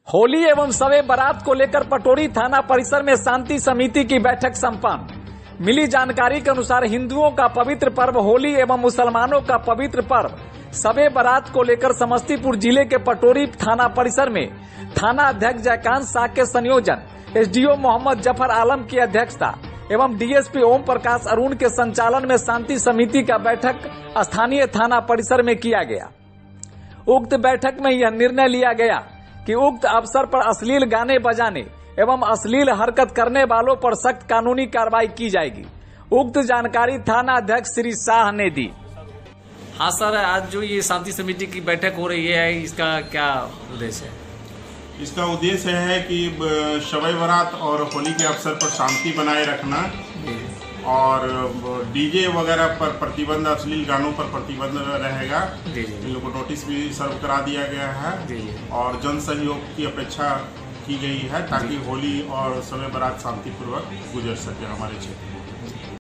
होली एवं शबे बारात को लेकर पटोरी थाना परिसर में शांति समिति की बैठक संपन्न। मिली जानकारी के अनुसार हिंदुओं का पवित्र पर्व होली एवं मुसलमानों का पवित्र पर्व शबे बारात को लेकर समस्तीपुर जिले के पटोरी थाना परिसर में थाना अध्यक्ष जयकांत शाह के संयोजन, एसडीओ मोहम्मद जफर आलम की अध्यक्षता एवं डीएसपी ओम प्रकाश अरुण के संचालन में शांति समिति का बैठक स्थानीय थाना परिसर में किया गया। उक्त बैठक में यह निर्णय लिया गया कि उक्त अवसर पर अश्लील गाने बजाने एवं अश्लील हरकत करने वालों पर सख्त कानूनी कार्रवाई की जाएगी। उक्त जानकारी थाना अध्यक्ष श्री शाह ने दी। हाँ सर, आज जो ये शांति समिति की बैठक हो रही है, इसका क्या उद्देश्य है? इसका उद्देश्य है कि शब बारात और होली के अवसर पर शांति बनाए रखना और डीजे वगैरह पर प्रतिबंध, अश्लील गानों पर प्रतिबंध रहेगा। इन लोगों को नोटिस भी सर्व करा दिया गया है और जन सहयोग की अपेक्षा की गई है ताकि होली और शब बारात शांतिपूर्वक गुजर सके हमारे क्षेत्र में।